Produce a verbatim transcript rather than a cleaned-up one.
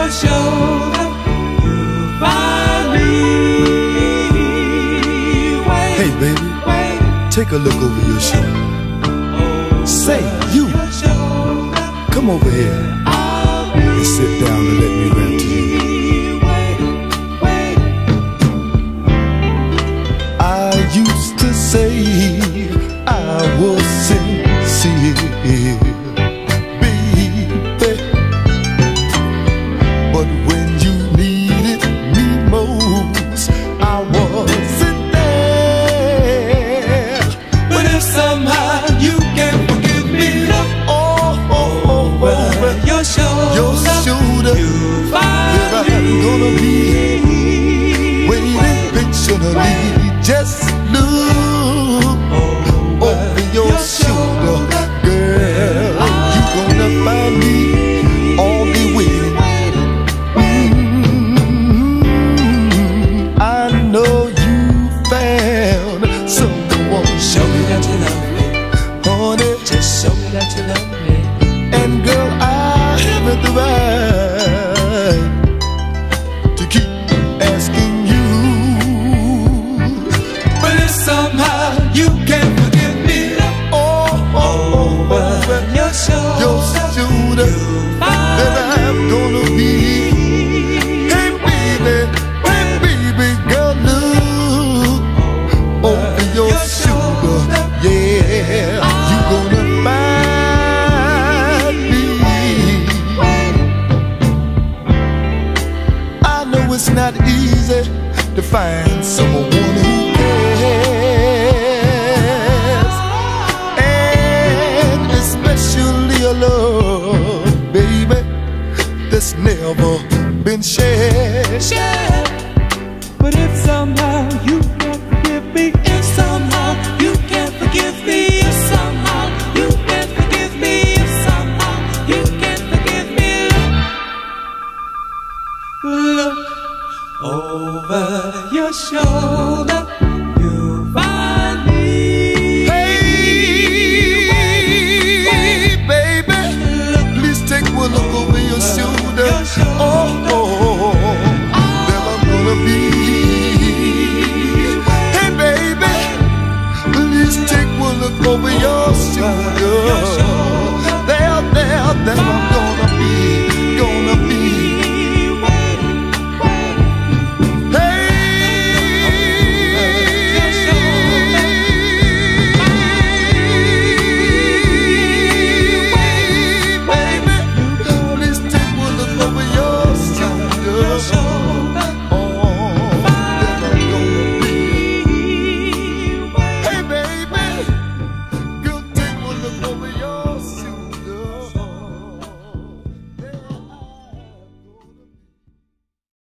your shoulder, you find me. Wait, hey baby, wait, take a look over your shoulder. Say, you, come over here and sit down and let me rap to you. I used to say I was sincere, baby, but when you needed me most, I wasn't there. But if somehow you can forgive me, look Oh, oh, oh, over oh, your shoulder, your shoulder, you find there I'm gonna be waiting patiently. Just look over your shoulder, girl. You gonna find me all the way. Mm-hmm. I know you found someone. show me that you love me, honey. just show me that you love me. And girl, I haven't the right to keep asking you. But if somehow you can forgive me, look Oh, oh, over your shoulder, your shoulder, that I'm gonna be. Hey baby, hey baby, girl, look over your shoulder. Yeah, you gonna find me. I know it's not easy to find someone who cares, and especially a love, baby, that's never been shared. share. But if somehow you can't forgive me, if somehow you can't forgive me, if somehow you can't forgive me, if somehow you can't forgive me, look, look over your shoulder.